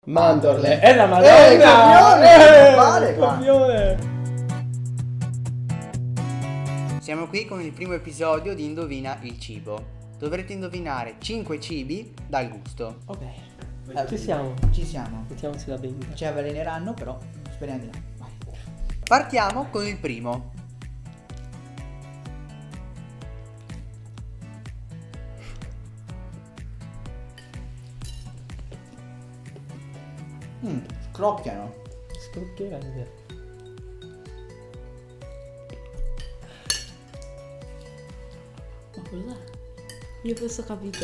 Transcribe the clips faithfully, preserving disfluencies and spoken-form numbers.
Mandorle. È la Madonna. Eh, campione! Vale qua. Campione. Siamo qui con il primo episodio di Indovina il cibo. Dovrete indovinare cinque cibi dal gusto. Ok. Eh, Ci siamo. Ci siamo. Mettiamoci la benda. Ci avveleneranno, però speriamo di no. Vai. Partiamo con il primo. Mm, scrocchiano. Scrocchierelle. Ma cos'è? Io questo ho capito.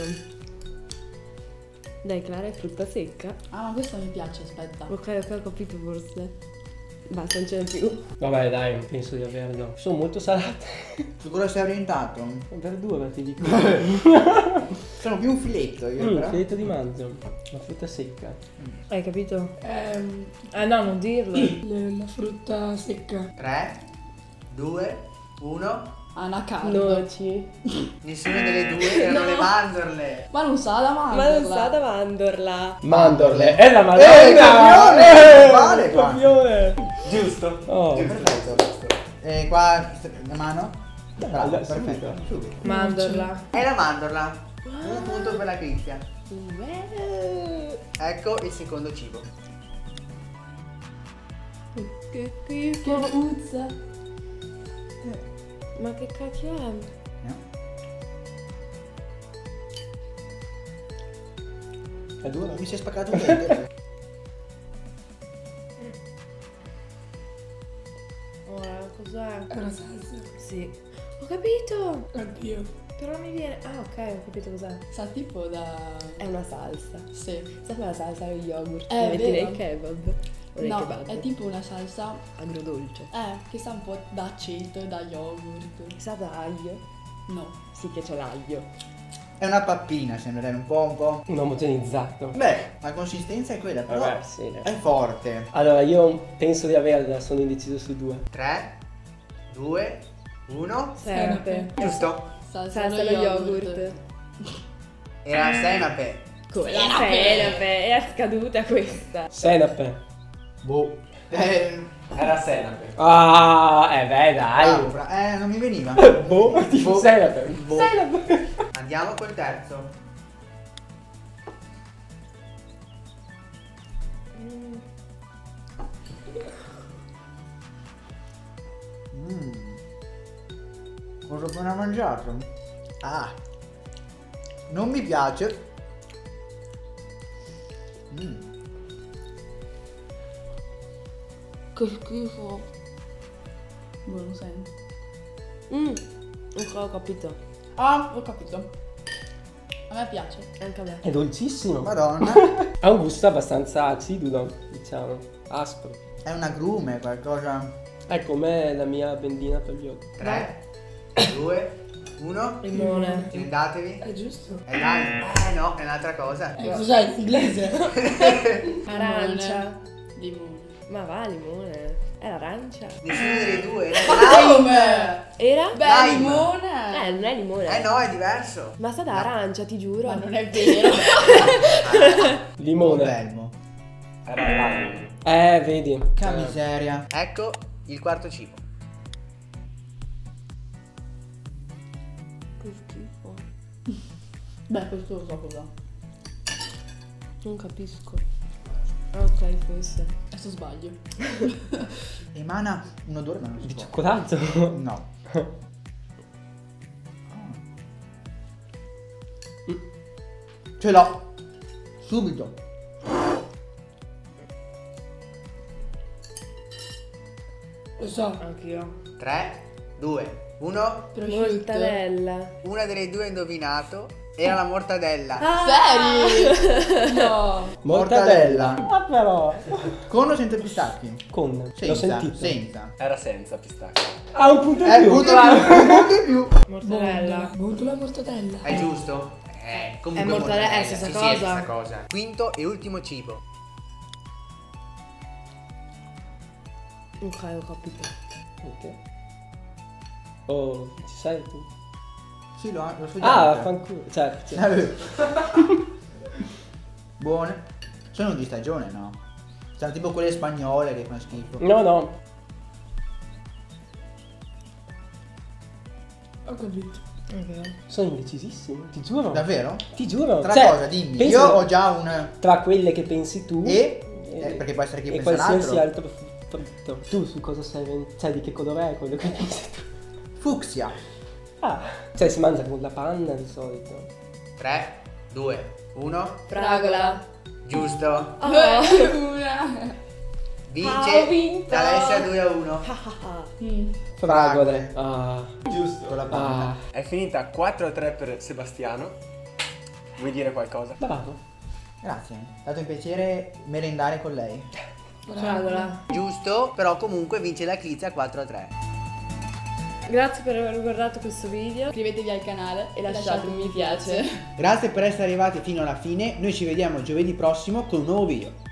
Dai, Clara, è frutta secca. Ah, ma questo mi piace, aspetta. Ok, ok, ho capito forse. Basta, non ce n'è più. Vabbè, dai, penso di averlo. Sono molto salate. Su cosa sei orientato? Verdura, ti dico. Sono più un filetto io, Mm, però. filetto di manzo. La frutta secca. Hai capito? Ehm, Ah no, non dirlo. le- la frutta secca. tre, due, uno. Anacardo. Noci. Nessuna delle due erano le mandorle. Ma non sa da Ma mandorla. non sa da mandorla. Mandorle. È la Madonna. Eh, campione! Eh, Vale qua. campione. Giusto. Oh. Perfetto. E qua la mano? Bravo, dai, perfetto. subito. Subito. Mandorla. È la mandorla. Un punto per la Cristian. Ecco il secondo cibo. Che Che schifo. puzza. Ma che cacchio è? No. È dura? Mi si è spaccato un dente. Ora, cos'è? È una salsa. Sì. Ho capito. Oddio. Però non mi viene. Ah, ok, ho capito cos'è. Sa tipo da... È una salsa. Sì. Sai quella salsa allo yogurt? Eh, che metti vero. nei kebab? O nei No, kebab? è tipo una salsa... agrodolce. Eh, che sa un po' da aceto, da yogurt. Sa d'aglio? No. Sì che c'è l'aglio. È una pappina, sembrerebbe un po' un po'. Un omogenizzato. Beh, la consistenza è quella, però Vabbè, sì. è forte. Allora, io penso di averla, sono indeciso su due. tre, due, uno. Senape. Giusto. Salsa, Salsa allo allo yogurt. yogurt. Era la senape. Come? La Senape. senape. È scaduta questa. Senape. Boh. Eh, Era senape. Ah, eh beh, bravo, dai. bra- eh, non mi veniva. Boh, tipo Boh. senape. Boh. Senape. Andiamo col terzo. Mm. Cosa ho appena mangiato? Ah. Non mi piace. Mm. Che schifo. Boh, non sento. Mm. Ok, ho capito. Ah, ho capito. A me piace. Anche a me. È dolcissimo. Madonna. Ha un gusto abbastanza acidulo, diciamo. Aspro. È un agrume, qualcosa. È come la mia bendina per gli occhi. tre, due, uno. Limone. Ce ne andatevi. È giusto. È l'aglio. Eh no, è un'altra cosa. Eh, cos'è in inglese? Arancia. Limone. Ma va, limone. È l'arancia. Nessuna delle due. Era Ma l'aglio. come? Era? Beh, Lime. limone. Eh, non è limone. Eh no, è diverso. Ma sa da arancia, ti giuro. Ma non è vero. Limone. Belmo. Era l'aglio. Eh, vedi. Che Eh. miseria. Ecco il quarto cibo. Che schifo. Beh, questo lo so cosa. Non capisco. Ok, forse. Adesso sbaglio. Emana un odore, ma non si Di può. cioccolato? No. Ce l'ho. Subito. Lo so. Anch'io. tre, due, uno. Prosciutto. Mortadella. Una delle due ha indovinato. Era la mortadella. Ah! Seri? No. Mortadella. Ah, però. Con o senza pistacchi? Con. L'ho Senza. sentito. Senza. Era senza pistacchio. Ha un punto in Eh, più. punto in più. Un punto in più. Mortadella. Bondo la mortadella. È giusto? Eh, comunque È mortadella, è stessa sì, cosa. Sì, è stessa cosa. Quinto e ultimo cibo. Ok, ho capito. Ok. Oh, ci sei tu? Sì, lo, lo so Ah, già. fanculo. Cioè, cioè. Eh, Buone. Sono di stagione, no? Sono tipo quelle spagnole che fanno schifo. No, no. Ho capito. Sono indecisissimo, ti giuro. Davvero? Ti giuro. Tra Cioè, cosa, dimmi. penso Io che ho già un... tra quelle che pensi tu E? Eh, perché può essere che io e penso qualsiasi l'altro. altro frutto. Tu su cosa sei? Sai di che colore è quello che pensi tu? Fucsia. Ah, cioè si mangia con la panna di solito. tre, due, uno. Fragola. Giusto. Oh. Una. Vince Ah, ho vinto. Alessia due a uno. Mm. Fragole. Ah. Giusto. Con la panna. Ah. È finita quattro a tre per Sebastiano. Vuoi dire qualcosa? Bravo. Grazie. È stato un piacere merendare con lei. Fragola. Giusto, però comunque vince la Clizia quattro a tre. Grazie per aver guardato questo video Iscrivetevi al canale e lasciate un mi piace. Grazie per essere arrivati fino alla fine. Noi ci vediamo giovedì prossimo con un nuovo video.